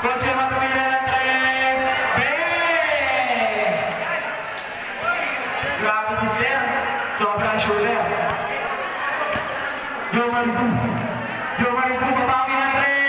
Coach yung matumira ng 3. Bang! Grabe si Sir. Sobrang shooter. Joe Maribu, babawi ng 3.